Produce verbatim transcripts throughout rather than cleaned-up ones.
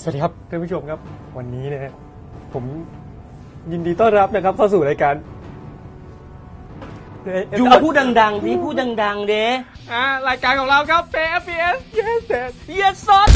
สวัสดีครับท่านผู้ชมครับวันนี้นะฮะผมยินดีต้อนรับนะครับเข้าสู่รายการอยู่พูดดังๆนี่พูดดังๆเด้อ่ารายการของเราครับ Play เอฟ พี เอส Yes Dad Yes Son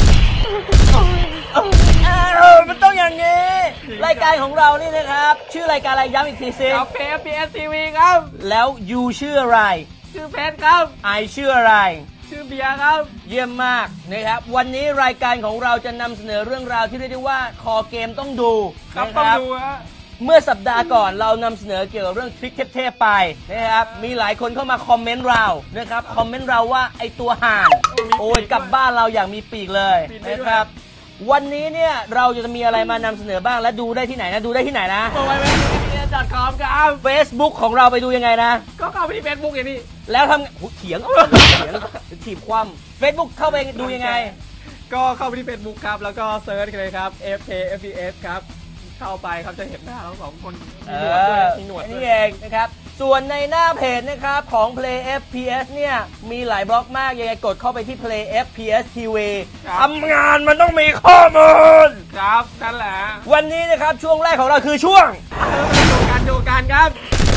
มันต้องอย่างนี้รายการของเรานี่นะครับชื่อรายการอะไรย้ำอีกทีสิครับ Play เอฟ พี เอส ที วี ครับแล้วยูชื่ออะไรชื่อเพชรครับไอชื่ออะไรชื่อเบียร์ครับเยี่ยมมากนะครับวันนี้รายการของเราจะนำเสนอเรื่องราวที่เรียกได้ว่าคอเกมต้องดูครับต้องดูฮะเมื่อสัปดาห์ก่อนเรานำเสนอเกี่ยวกับเรื่องทริคเทพๆไปนะครับมีหลายคนเข้ามาคอมเมนต์เรานะครับคอมเมนต์เราว่าไอตัวห่านโอ้ยกลับบ้านเราอย่างมีปีกเลยนะครับวันนี้เนี่ยเราจะมีอะไรมานำเสนอบ้างและดูได้ที่ไหนนะดูได้ที่ไหนนะโอ้ยเว็บไซต์ ดอท คอม ครับ Facebook ของเราไปดูยังไงนะก็เข้าไปที่ Facebook อย่างนี้แล้วทำเถียงเถียงถีบคว่ำ Facebook เข้าไปดูยังไงก็เข้าไปที่ Facebook ครับแล้วก็เซิร์ชกันเลยครับ เอฟ เค เอฟ พี เอส ครับเข้าไปครับจะเห็นหน้าเราสองคนมีหนวดด้วยมีหนวดนี่เองนะครับส่วนในหน้าเพจนะครับของ Play เอฟ พี เอส เนี่ยมีหลายบล็อกมากยังไงกดเข้าไปที่ Play เอฟ พี เอส ที วี ทำงานมันต้องมีข้อมูลครับนั่นแหละวันนี้นะครับช่วงแรกของเราคือช่วงดูกันดูกันครับ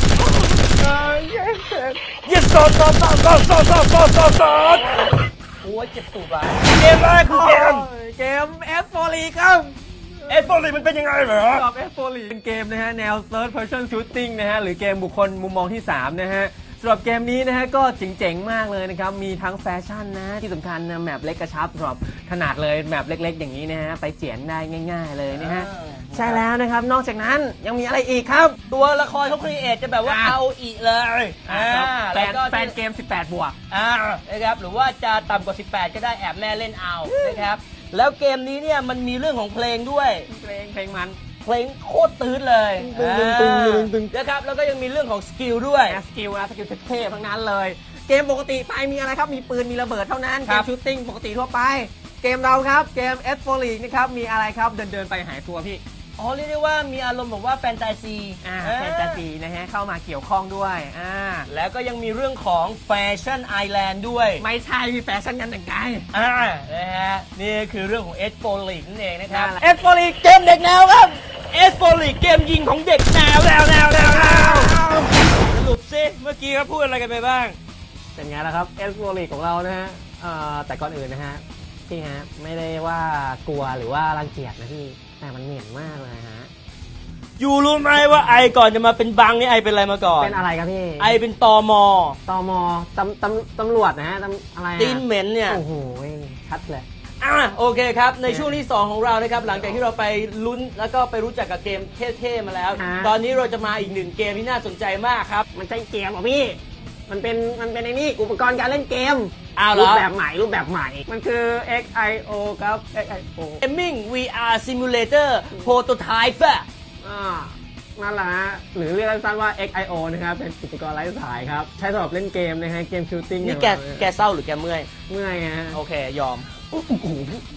ยึดสดสดสดสดสดสดสดสดสดโอ้ยเจ็บตูดว่ะเกมอะไรคือเกมเกม เอส โฟร์ League ครับเอสโฟร์ลีมันเป็นยังไงเหรอครับ เอส โฟร์ League เป็นเกมนะฮะแนว Third Person Shooting นะฮะหรือเกมบุคคลมุมมองที่สามนะฮะสำหรับเกมนี้นะฮะก็เจ๋งๆมากเลยนะครับมีทั้งแฟชั่นนะที่สำคัญนะแมปเล็กกระชับสำหรับขนาดเลยแมปเล็กๆอย่างนี้นะฮะไปเจียนได้ง่ายๆเลยนะฮะใช่แล้วนะครับนอกจากนั้นยังมีอะไรอีกครับตัวละครเขาครีเอทจะแบบว่าเอาอีเลยแฟนแฟนเกมสิบแปดบวกอ่านะครับหรือว่าจะต่ำกว่าสิบแปดก็ได้แอบแม่เล่นเอานะครับแล้วเกมนี้เนี่ยมันมีเรื่องของเพลงด้วยเพลงเพลงมันเพลงโคตรตื้นเลยนะครับแล้วก็ยังมีเรื่องของสกิลด้วยสกิลนะสกิลเท่ๆทั้งนั้นเลยเกมปกติไปมีอะไรครับมีปืนมีระเบิดเท่านั้นเกมชูตติ้งปกติทั่วไปเกมเราครับเกม เอส โฟร์ League นะครับมีอะไรครับเดินเดินไปหายตัวพี่อ๋อเรียกได้ว่ามีอารมณ์แบบว่าแฟนตาซีอ่าแฟนตาซีนะฮะเข้ามาเกี่ยวข้องด้วยอ่าแล้วก็ยังมีเรื่องของแฟชั่นไอแลนด์ด้วยไม่ใช่มีแฟชั่นกันแต่งกายอ่านะฮะนี่คือเรื่องของ เอส โฟร์ League นั่นเองนะครับ เอส โฟร์ League เกมเด็กแนวครับ เอส โฟร์ League เกมยิงของเด็กแนวแนวแนวแนวสรุปซิเมื่อกี้เขาพูดอะไรกันไปบ้างเป็นไงล่ะครับ เอส โฟร์ League ของเรานะฮะแต่ก่อนอื่นนะฮะพี่ฮะไม่ได้ว่ากลัวหรือว่ารังเกียจนะพี่แต่มันเหนียนมากเลยฮะยูรู้ไหมว่าไอก่อนจะมาเป็นบังนี่ไอเป็นอะไรมาก่อนเป็นอะไรครับพี่ไอเป็นตมตมตำตำตำรวจนะฮะตำอะไรตีนเหม็นเนี่ยโอ้โหชัดเลยอ่ะโอเคครับในช่วงที่สองของเรานะครับหลังจากที่เราไปลุ้นแล้วก็ไปรู้จักกับเกมเท่ๆมาแล้วตอนนี้เราจะมาอีกหนึ่งเกมที่น่าสนใจมากครับมันใช่เกมเหรอพี่มันเป็นมันเป็นไอ้นี่อุปกรณ์การเล่นเกมรูปแบบใหม่รูปแบบใหม่มันคือ เอ็กซ์ ไอ โอ ครับ เอ็กซ์ ไอ โอ Gaming วี อาร์ Simulator Prototype อ่านั่นแหละฮะหรือเรียกสั้นๆว่า เอ็กซ์ ไอ โอ นะครับเป็นอุปกรณ์ไร้สายครับใช้สำหรับเล่นเกมนะฮะเกมชูตติ้งนี่แกแกเศร้าหรือแกเมื่อยเมื่อยฮะโอเคยอมโอ้โห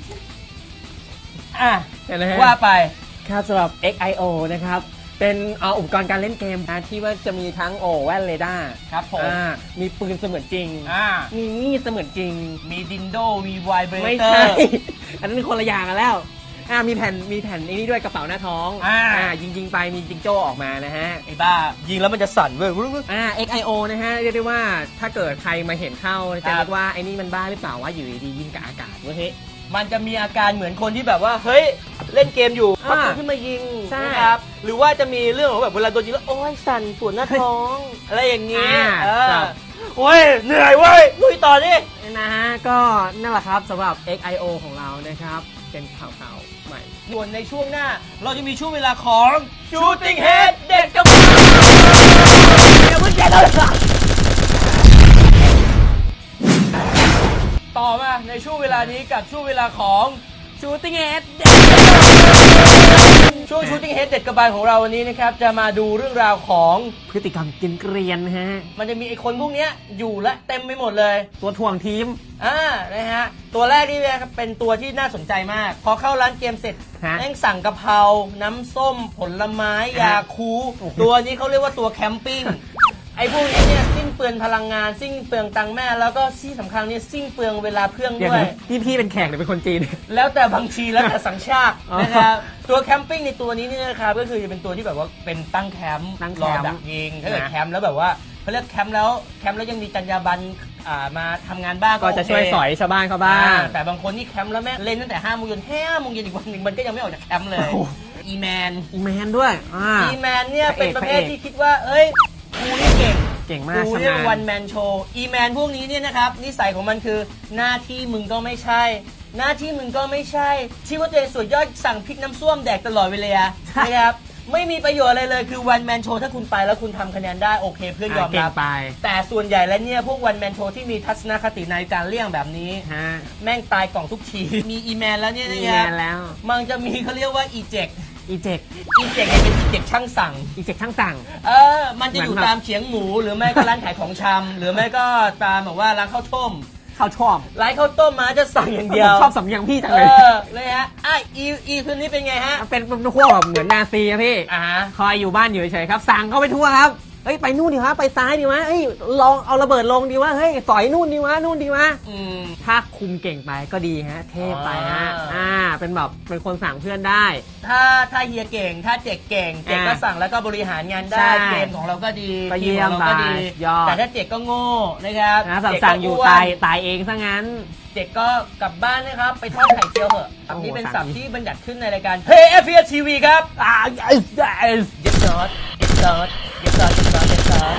อ่ะว่าไปครับสำหรับ เอ็กซ์ ไอ โอ นะครับเป็นเอาอุปกรณ์การเล่นเกมนะที่ว่าจะมีทั้งโอแว่นเรดาร์ครับผมมีปืนเสมือนจริงมีมีดเสมือนจริงมีดินโดมีไวเบรเตอร์ไม่ใช่อันนั้นคนละอย่างกันแล้วอ่ามีแผ่นมีแผ่นนี้ด้วยกระเป๋าหน้าท้องอ่ายิงยิงไปมีจิงโจ้ออกมานะฮะไอ้บ้ายิงแล้วมันจะสั่นเว้ยอ่า เอ็กซ์ ไอ โอ นะฮะเรียกได้ว่าถ้าเกิดใครมาเห็นเข้าจะเรียกว่าไอ้นี่มันบ้าหรือเปล่าว่าอยู่ดีๆยิงกับอากาศเว้ยมันจะมีอาการเหมือนคนที่แบบว่าเฮ้ยเล่นเกมอยู่ปักขึ้นมายิงนะครับหรือว่าจะมีเรื่องของแบบเวลาโดนยิงแล้วโอ้ยสั่นปวดหน้าท้องอะไรอย่างนี้โอ้ยเหนื่อยเว้ยลุยต่อดินะฮะก็นั่นแหละครับสำหรับ เอ็กซ์ ไอ โอ ของเรานะครับเป็นข่าวๆใหม่ส่วนในช่วงหน้าเราจะมีช่วงเวลาของ Shooting Head เด็กกับเดี๋ยวมึงแกเลยต่อมาในช่วงเวลานี้กับช่วงเวลาของ Shooting Head ช่วง Shooting Head เด็ดกระบาลของเราวันนี้นะครับจะมาดูเรื่องราวของพฤติกรรมกินเกรียนฮะมันจะมีไอ้คนพวกนี้อยู่และเต็มไปหมดเลยตัวถ่วงทีมอ่านะฮะตัวแรกนี่เป็นตัวที่น่าสนใจมากพอเข้าร้านเกมเสร็จแม่งสั่งกะเพราน้ำส้มผลไม้ยาคูตัวนี้เขาเรียกว่าตัวแคมปิ้งไอ้พวกนี้เนี่ยสิ้นเปลืองพลังงานสิ้นเปลืองตังค์แม่แล้วก็ที่สำคัญนี่สิ้นเปลืองเวลาเพื่องเดี๋ยวด้วยนะนี่พี่เป็นแขกหรือเป็นคนจีนแล้วแต่บางทีแล้วแต่สัญชาติอ๋อนะครับตัวแคมปิ้งในตัวนี้นี่นะครับก็คือจะเป็นตัวที่แบบว่าเป็นตั้งแคมป์ตั้งแครอมป์ดักยิงถ้าเกิดนะแคมป์แล้วแบบว่าเขาเรียกแคมป์แล้วแคมป์แล้วยังมีจรรยาบรรณอ่ามาทำงานบ้างก็จะโเคช่วยสอยชาวบ้านเขาบ้าอ่าง แต่บางคนนี่แคมป์แล้วแม่เล่นตั้งแต่ห้าโมงเย็นห้าโมงเย็นอีกวันหนึ่งมันก็ยังไม่ออกจากแคมป์เลยโอ้อีแมนอีแมนด้วยอ่าอีแมนเนี่ยพระเอกเป็นประเภทพระเอกที่คิดว่าเอ้ยกูนี่เก่งเก่งมากกูชำเนี่ยนาญวันแมนโชว์อีแมนพวกนี้เนี่ยนะครับนิสัยของมันคือหน้าที่มึงก็ไม่ใช่ หน้าที่มึงก็ไม่ใช่ที่ว่าตัวเองสุดยอดสั่งพริกน้ำส้วมแดกตลอดเวลานะครับไม่มีประโยชน์อะไรเลยคือวันแมนโชว์ถ้าคุณไปแล้วคุณทำคะแนนได้โอเคเพื่อนยอมเก่รังบไปแต่ส่วนใหญ่แล้วเนี่ยพวกวันแมนโชว์ที่มีทัศนคติในการเลี่ยงแบบนี้ฮะแม่งตายกล่องทุกที มีอีแมนแล้วเนี่ยนะอีคแมรับนแล้วมันจะมีเขาเรียกว่าอีเจกอีเจกอีเจกเนี่ยเป็นอีเจกช่างสั่งอีเจกช่างสั่งเออ มันจะอยู่เหมือนแบบตามเขียงหมูหรือไม่ก็ร้านขายของชำหรือไม่ก็ตามแบบว่าร้านข้าวต้มเขาชอบร้านข้าวต้มมาจะสั่งอย่างเดียวผมชอบสำเนียงพี่จังเอเลยอเลยฮะอ่ะอีอีคืนนี้เป็นไงฮะเป็นเป็นพวกแบบเหมือนนาซีอะพี่อ่าฮะคอยอยู่บ้านอยู่เฉยๆครับ สั่งเข้าไปทั่วครับ เฮ้ยไปนู่นดีวะไปซ้ายดีวะเฮ้ยลองเอาระเบิดลงดีวะเฮ้ยสอยนู่นดีวะนู่นดีวะอืมถ้าคุมเก่งไปก็ดีฮะ เท่ไปฮะอ่าอ่า เป็นแบบเป็นคนสั่งเพื่อนได้ถ้าถ้าเฮียเก่ง ถ้าเจกเก่ง เจกก็อ่าสั่งแล้วก็บริหารงานได้ใช่เกมของเราก็ดีก็ทีมของเราก็ดีเยี่ยมไปยอดแต่ถ้าเจกก็โง่นะครับนะสั่งเจกสั่ก็งอยู่วนตายตายเองซะงั้นเจกก็กลับบ้านนะครับ ไปทอดไข่เจียวเถอะโอ้โหอันนี้เป็นสั่ศัพงท์ที่บัญญัติขึ้นในรายการ Hey เอฟ พี เอส ที วี ครับอ่า yes yes เย็ดซอสเย็ดซอสเย็ดซอสเย็ดซอสเย็ดซอส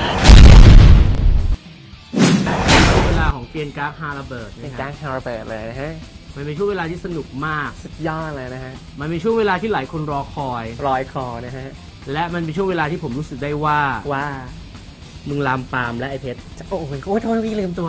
เวลาของเกียนกราฟฮาระเบิดเป็นจ้างฮาร์เบิร์ดเลยนะฮะมันเป็นช่วงเวลาที่สนุกมากสุดยอดเลยนะฮะมันเป็นช่วงเวลาที่หลายคนรอคอยรอยคอนะฮะและมันเป็นช่วงเวลาที่ผมรู้สึกได้ว่าว่ามึงลามปามและไอเพชรโอ้โหโอ้ยโทษพี่ลืมตัว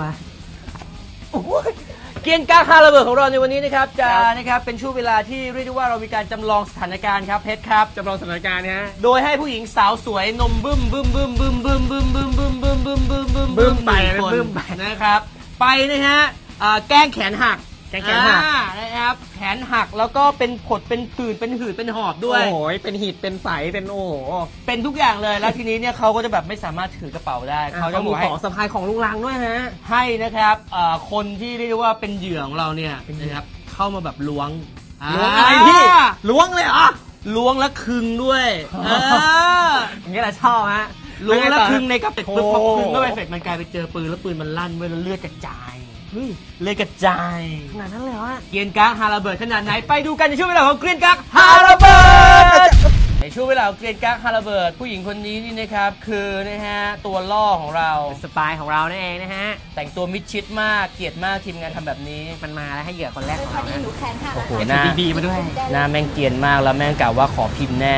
เกียนกราฟฮาระเบิดของเราในวันนี้นะครับจะครับนะครับเป็นช่วงเวลาที่เรียกได้ว่าเรามีการจำลองสถานการณ์ครับเพชรครับจำลองสถานการณ์นะฮะโดยให้ผู้หญิงสาวสวยนมบึ้มบึ้มบึ้มบึ้มบึ้มบึ้มบึ้มบึ้มบึ้มบึ้มบึ้มบึ้มบึ้มไปหนึ่งคนบึ้มไปนะครับไปนะฮะอ่าแกล้งแขนหักแกล้งแขนหักอ่านะครับแขนหักแล้วก็เป็นผดเป็นผื่นเป็นหืดเป็นหอบด้วยโอ้โหเป็นหิดเป็นใสเป็นโอ้โหเป็นทุกอย่างเลยแล้วทีนี้เนี่ยเขาก็จะแบบไม่สามารถถือกระเป๋าได้เขาเขาจะจะมีบอกขให้องสะพายของลุงลังด้วยฮะให้นะครับเอ่อคนที่เรียกได้ว่าเป็นเหยื่อของเราเนี่ยนะครับเข้ามาแบบล้วงล้วงอะไรพี่อ่าล้วงเลยเหรอล้วงและคึงด้วยเอออย่างนี้แหละชอบฮะล้วงและคึงในกระเป็เป๋าดปุ๊บพอโอ้คึงเข้าไปเสร็จมันกลายไปเจอปืนแล้วปืนมันลั่นเว้ยแล้วเลือดกระจายเฮ้ยเลือดกระจายขนาดนั้นเลยเหรอเกรียนกักฮาระเบิดขนาดไหนไปดูกันในช่วงเวลาของเกรียนกักฮาระเบิดในช่วงเวลาของเกรียนกักฮาระเบิดผู้หญิงคนนี้นี่นะครับคือนะฮะตัวล่อของเราสปายของเรานั่นเองนะฮะแต่งตัวมิดชิดมากเกลียดมากทีมงานทำแบบนี้มันมาแล้วให้เหยื่อคนแรกของพอเราดีนะหนูแขนหักโอ้โหอะหน้าดีๆมาด้วยหน้าแม่งเกรียนมากแล้วแม่งกล่าวว่าขอพิมพ์แน่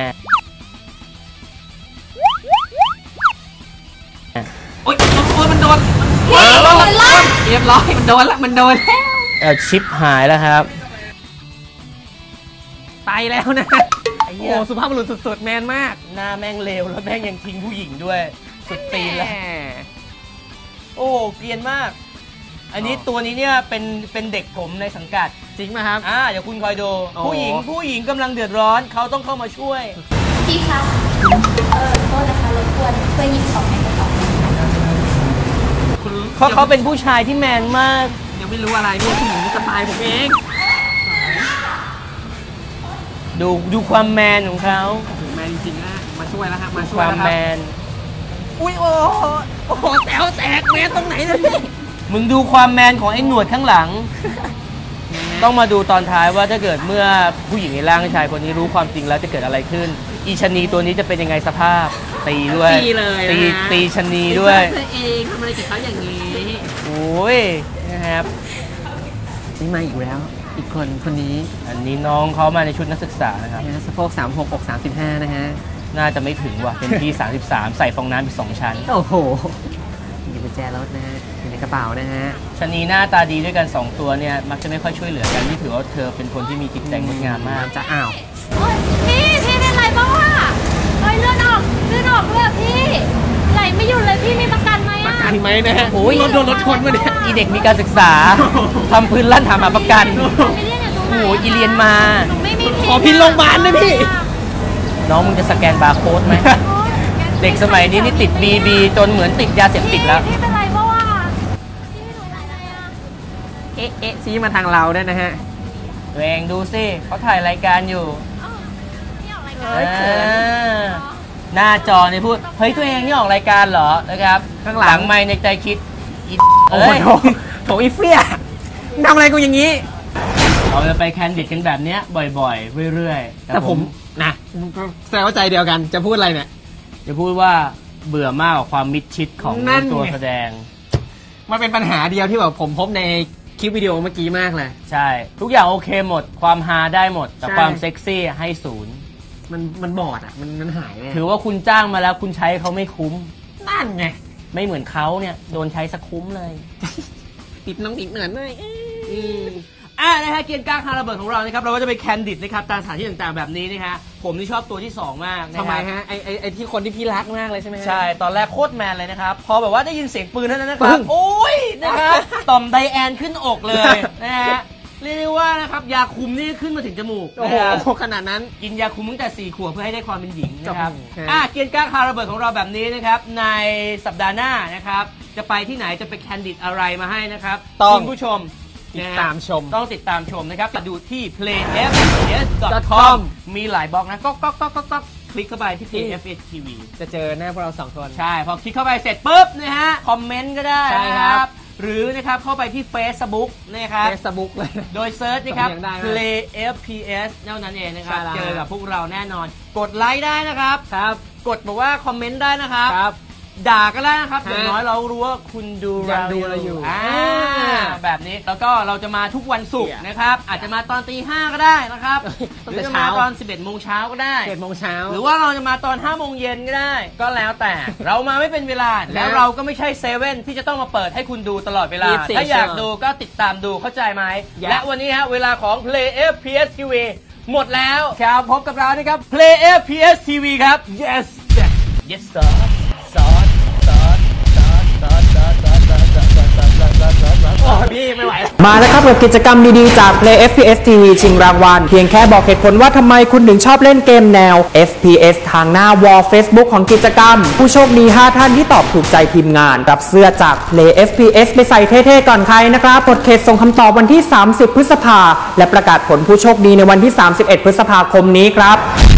โอ๊ยโอ๊ยมันโดนพี่โดนล่าเรียบร้อยมันโดนละมันโดนเออชิปหายแล้วครับไปแล้วนะไอ้เหี้โอ้ยสุภาพบุรุษสุดๆแมนมากหน้าแม่งเลวแล้วแม่งยังทิ้งผู้หญิงด้วยสุดตีนแล้วแหมโอ้โหเกรียนมาก อันนี้อ๋อตัวนี้เนี่ยเป็นเป็นเด็กผมในสังกัดจริงไหมครับอ่าเดี๋ยวคุณคอยดูโอ้ผู้หญิงผู้หญิงกำลังเดือดร้อนเขาต้องเข้ามาช่วยพี่คะเออโทษนะคะรบกวนช่วยหยิบของในกระเป๋าคุณเพราะเขาเป็นผู้ชายที่แมนมากยังไม่รู้อะไรพี่ผู้หญิงสปายผมเองดูดูความแมนของเขาแมนจริงๆนะมาช่วยแล้วฮะมาช่คว วาย มแล้วคแมรับนอุ้ยโอ้โหโอ้โหแต๋วแตกแมนตรงไหนเลยพี่มึงดูความแมนของไอ้หนวดข้างหลัง ต้องมาดูตอนท้ายว่าถ้าเกิดเมื่อผู้หญิงในร่างชายคนนี้รู้ความจริงแล้วจะเกิดอะไรขึ้น อีชะนีตัวนี้จะเป็นยังไงสภาพ ตีด้วยตีเลยนะตีตีชะนีด้วยเธอเองทำอะไรกับเขาอย่างนี้โอ้ยนะครับนี่มาอีกแล้ว อีกคนคนนี้อันนี้น้องเขามาในชุดนักศึกษานะครับนะฮะสะโพกสามหกอกสามสิบห้านะฮะน่าจะไม่ถึงว่ะ เป็นที่สามสิบสามใส่ฟองน้ำอีกสองชั้นโอ้โหมีกุญแจรถนะฮะอยู่ในกระเป๋านะฮะชะนีหน้าตาดีด้วยกันสองตัวเนี่ยมักจะไม่ค่อยช่วยเหลือกันนี่ถือว่าเธอเป็นคนที่มีจิตใจงดงามมากจะอ้าวโอ๊ยพี่พี่เป็นไรบ้างอะเฮ้ยเลือดออกเลือดออกด้วยอะพี่ไหลไม่หยุดเลยพี่มีประกันไหมประอะกันไหมนะฮะโอ้ยรถโดนรถชนมาเนี่ยอีเด็กมีการศึกษา ทำพื้นลั่นถามหาประกันไม่เรียนอยู่ตรงไหนโอ้ยอีเรียนมาหนูไม่มีขอพินโรงพยาบาลนะพี่น้องมึงจะสแกนบาร์โค้ดไหมโอ๊ยเด็กสมัยนี้นี่ติดบีบีจนเหมือนติดยาเสพติดแล้วพี่เป็นไรบ้างวะพี่ไม่รู้อะไรอะเอ๊ะเอ๊ะชี้มาทางเราด้วยนะฮะตัวเองดูสิเขาถ่ายรายการอยู่อ้าวนี่ออกรายเอ้การยเขินหน้าจอเนี่ยพูดเฮ้ยตัวเองนี่ออกรายการเหรอนะครับข้างหลังไมค์ในใจคิดอีโอ้เอ้ยโหโถอีเฟียทำอะไรกูอย่างนี้เราจะไปแคนดิดกันแบบเนี้ยบ่อยๆ เรื่อยๆแต่ผมนะแสดงว่าใจเดียวกันจะพูดอะไรเนี่ยจะพูดว่าเบื่อมากกับความมิดชิดของนั่นไงตัวแสดงมันเป็นปัญหาเดียวที่แบบผมพบในคลิปวิดีโอเมื่อกี้มากเลยใช่ ทุกอย่างโอเคหมด ความฮาได้หมด แต่ใช่ความเซ็กซี่ให้ศูนย์มันมันบอดอ่ะมันมันหายไปถือว่าคุณจ้างมาแล้วคุณใช้เขาไม่คุ้มนั่นไงไม่เหมือนเขาเนี่ยโดนใช้สักคุ้มเลยติดน้องติดเหนือนด้วยอืมอ่านะฮะเกียร์กล้างฮาระเบิดของเรานะครับเราก็จะไปแคนดิดนะครับตามสถานที่ต่างๆแบบนี้นะฮะผมนี่ชอบตัวที่สองมากนะทำไมฮะฮะไอไอไอที่คนที่พี่รักมากเลยใช่ไหมฮะใช่ ตอนแรกโคตรแมนเลยนะครับ พอแบบว่าได้ยินเสียงปืนเท่านั้นนะคปึ้รับงโอ้ยนะครับ ต่อมไดแอนขึ้นอกเลยนะฮะเรียกได้ว่านะครับยาคุมนี่ขึ้นมาถึงจมูกโอ้นะโหฮะขนาดนั้นกินยาคุมตั้งแต่สี่ขวบเพื่อให้ได้ความเป็นหญิงนะครับครับอ่ะเกียร์กล้างฮาระเบิดของเราแบบนี้นะครับในสัปดาห์หน้านะครับจะไปที่ไหนจะไปแคนดิดอะไรมาให้นะครับต้องคุณผู้ชมติดนะฮะตามชมต้องติดตามชมนะครับดูที่ เพลย์เอฟเอส ดอท คอม มีหลายบล็อกนะก็ก็ก็ก็ก็คลิกเข้าไปที่ เพลย์เอฟเอส ที วีจะเจอหน้าพวกเราสองคนใช่ พอคลิกเข้าไปเสร็จปุ๊บนะฮะ คอมเมนต์ก็ได้ใช่นะครับ หรือนะครับเข้าไปที่ Facebook นะครับเฟซบุ๊กเลยโดยเซิร์ชนะครับสำเนียงได้มาก Play เอฟ พี เอส เท่านั้นเองนะครับใช่แล้วเจอกับพวกเราแน่นอน กดไลค์ได้นะครับครับกดบอกว่าคอมเมนต์ได้นะครับครับด่าก็ได้นะครับฮะอย่างน้อยเรารู้ว่าคุณดูยังเราดูเราอยู่อ่าอ่าแบบนี้แล้วก็เราจะมาทุกวันศุกร์เชี่ยนะครับ อาจจะมาตอนตีห้าก็ได้นะครับตั้หงรือแต่จะมาเช้าตอนสิบเอ็ดโมงเช้าก็ได้เจ็ดโมงเช้าหรือว่าเราจะมาตอนห้าโมงเย็นก็ได้ ก็แล้วแต่ เรามาไม่เป็นเวลา แล้วเราก็ไม่ใช่เซเว่นที่จะต้องมาเปิดให้คุณดูตลอดเวลายี่สิบสี่ถ้าอยากชั่วโมงดูก็ติดตามดูเข้าใจไหมอยากและวันนี้ฮะเวลาของ Play เอฟ พี เอส ที วี หมดแล้วครับพบกับเรานะครับ Play เอฟ พี เอส ที วี ครับ yes yes sir ซอสซอสซอสซอสซอสซอสซอสซอสซอสซอสซอสซอสซอสซอสโอ้ยพี่ไม่ไหวมาแล้วครับกับกิจกรรมดีๆจาก Play เอฟ พี เอส ที วี ชิงรางวัลเพียงแค่บอกเหตุผลว่าทำไมคุณถึงชอบเล่นเกมแนว เอฟ พี เอส ทางหน้าวอล Facebook ของกิจกรรม ผู้โชคดีห้าท่านที่ตอบถูกใจทีมงานรับเสื้อจาก Play เอฟ พี เอส ไปใส่เท่ๆก่อนใครนะครับกดเขตส่งคำตอบวันที่ สามสิบ พฤษภาและประกาศผลผู้โชคดีในวันที่ สามสิบเอ็ด พฤษภาคมนี้ครับ